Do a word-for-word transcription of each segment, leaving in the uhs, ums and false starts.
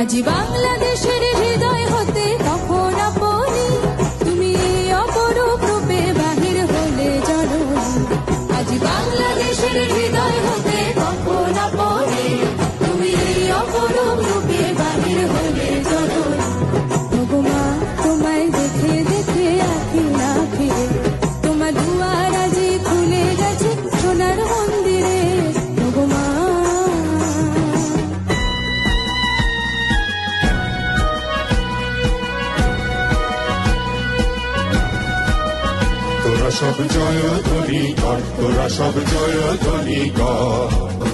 আজি বাংলাদেশের হৃদয় হতে তখন আপনি তুমি অপরূপ রূপে বাহির হলে জননী। আজি বাংলাদেশের হৃদয় হতে তখন আপনি তুমি অপরূপ রূপে বাহির হলে জননী। ওগো মা তোমায় দেখে দেখে আঁখি না ফিরে তোমার দুয়ার আজি খুলে গেছে সোনার মন্দিরে। ওগো মা তোরা সব জয় ধ্বনি কর, তোরা সব জয় ধ্বনি কর।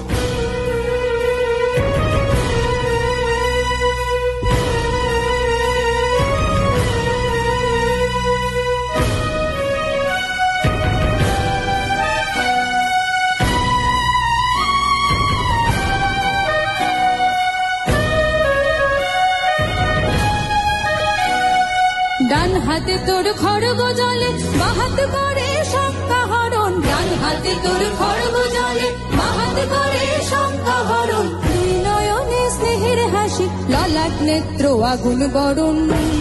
ডান হাতে তোর খড়গ জলে বাহাত করে শঙ্কা হরণ। ডান হাতে তোর খড়গ জলে বাহাত করে শঙ্কা হরণ। দুই নয়নে স্নেহের হাসি ললাট নেত্র আগুন বরণ।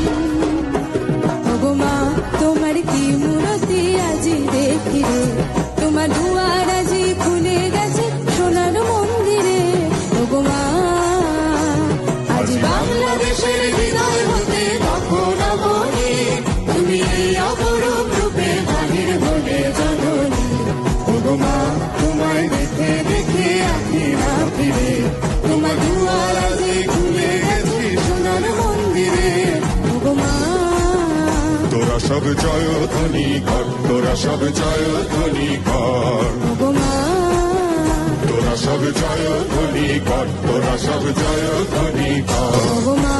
ওগো মা তোমার কি মূরতি আজি দেখি রে তোমার দুয়ার আজি খুলে গেছে সোনার মন্দিরে। ওগো মা আজি বাংলাদেশের হৃদয় হতে তখন আপনি তুমি অপরূপ রূপে বাহির হলে জননী। ওগো মা তোমায় দেখে দেখে আঁখি না ফিরে তোমার দুয়ার আজি খুলে গেছে সোনার মন্দিরে। ওগো মা তোরা সব জয় ধ্বনি কর, তোরা সব জয় ধ্বনি কর। ওগো মা তোরা সব জয় ধ্বনি কর, তোরা সব জয় ধ্বনি কর। ওগো মা